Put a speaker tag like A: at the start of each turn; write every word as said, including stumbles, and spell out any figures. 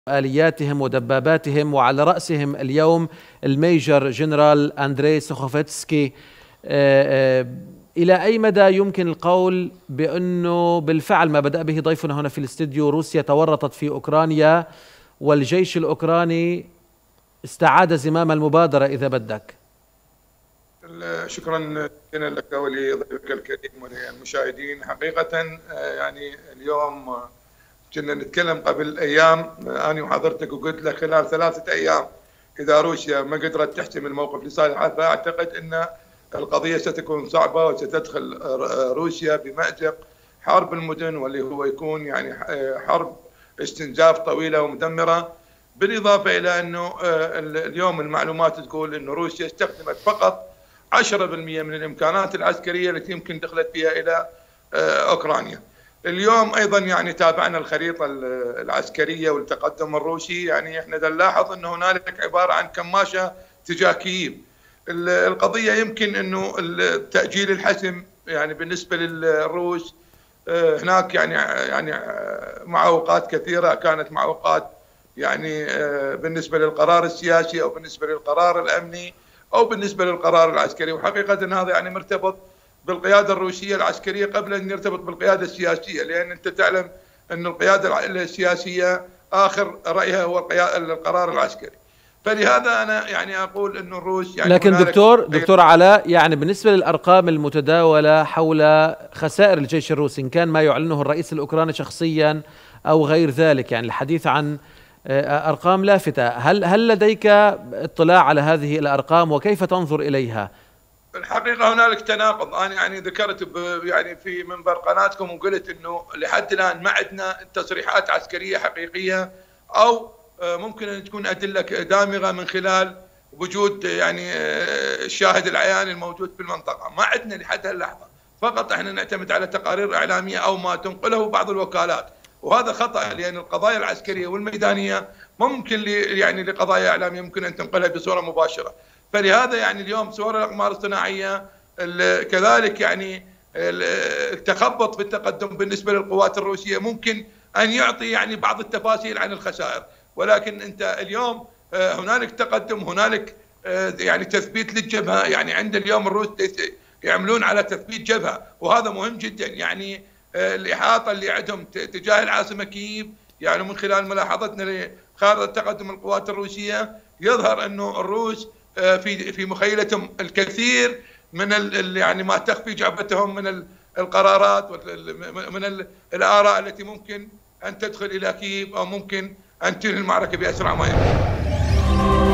A: آلياتهم ودباباتهم، وعلى رأسهم اليوم الميجر جنرال أندري سوخوفسكي. إلى أي مدى يمكن القول بأنه بالفعل ما بدأ به ضيفنا هنا في الاستديو، روسيا تورطت في أوكرانيا والجيش الأوكراني استعاد زمام المبادرة إذا بدك؟
B: شكرا جزيلا لك ولضيفك الكريم وللمشاهدين. حقيقة يعني اليوم كنا نتكلم قبل أيام أنا وحضرتك وقلت لك خلال ثلاثة أيام إذا روسيا ما قدرت تحسم الموقف لصالحها فأعتقد أن القضية ستكون صعبة وستدخل روسيا بمأزق حرب المدن، واللي هو يكون يعني حرب استنزاف طويلة ومدمرة. بالإضافة إلى أنه اليوم المعلومات تقول أن روسيا استخدمت فقط عشرة بالمئة من الإمكانات العسكرية التي يمكن دخلت بها إلى أوكرانيا. اليوم أيضا يعني تابعنا الخريطة العسكرية والتقدم الروسي، يعني احنا نلاحظ أن هنالك عبارة عن كماشة تجاه كييف. القضية يمكن أنه تأجيل الحسم يعني بالنسبة للروس هناك يعني يعني معوقات كثيرة كانت معوقات يعني بالنسبة للقرار السياسي أو بالنسبة للقرار الأمني أو بالنسبة للقرار العسكري، وحقيقة هذا يعني مرتبط بالقيادة الروسية العسكرية قبل أن يرتبط بالقيادة السياسية، لأن أنت تعلم أن القيادة السياسية آخر رأيها هو القرار العسكري. فلهذا أنا يعني أقول أن الروس يعني
A: لكن دكتور دكتور علاء، يعني بالنسبة للأرقام المتداولة حول خسائر الجيش الروسي، إن كان ما يعلنه الرئيس الأوكراني شخصيا أو غير ذلك، يعني الحديث عن أرقام لافتة، هل هل لديك اطلاع على هذه الأرقام وكيف تنظر إليها؟
B: الحقيقة هنالك تناقض. أنا يعني ذكرت يعني في منبر قناتكم وقلت إنه لحد الآن ما عندنا تصريحات عسكرية حقيقية أو ممكن أن تكون أدلة دامغة من خلال وجود يعني الشاهد العيان الموجود في المنطقة. ما عندنا لحد هاللحظة، فقط احنا نعتمد على تقارير إعلامية أو ما تنقله بعض الوكالات، وهذا خطأ، لأن القضايا العسكرية والميدانية ممكن يعني لقضايا إعلامية ممكن أن تنقلها بصورة مباشرة. فلهذا يعني اليوم صور الأقمار الصناعية كذلك يعني التخبط في التقدم بالنسبة للقوات الروسية ممكن أن يعطي يعني بعض التفاصيل عن الخسائر، ولكن أنت اليوم هنالك تقدم، هنالك يعني تثبيت للجبهة. يعني عند اليوم الروس يعملون على تثبيت جبهة، وهذا مهم جدا. يعني الإحاطة اللي عندهم تجاه العاصمة كييف، يعني من خلال ملاحظتنا لخارطة تقدم القوات الروسية يظهر أنه الروس في في مخيلتهم الكثير من يعني ما تخفي جعبتهم من القرارات ومن الآراء التي ممكن أن تدخل إلى كييف أو ممكن أن تنهي المعركة بأسرع ما يمكن.